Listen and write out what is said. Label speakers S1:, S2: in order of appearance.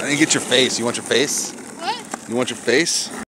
S1: didn't get your face. You want your face?
S2: What?
S1: You want your face?